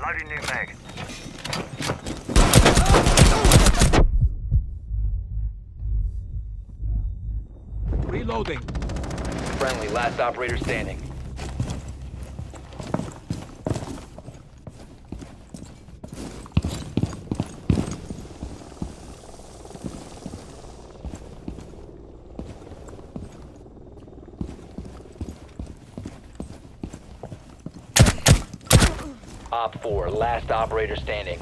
Loading new mag. Reloading. Friendly, last operator standing. Op 4, last operator standing.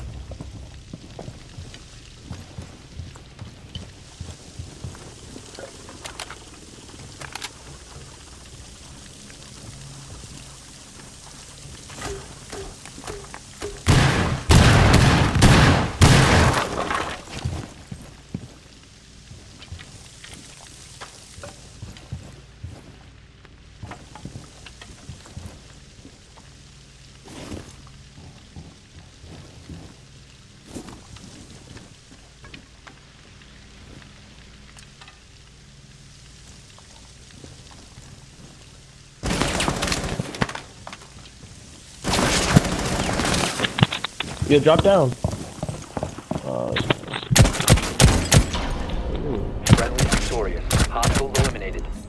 Yeah, drop down. Friendly victorious. Hostile eliminated.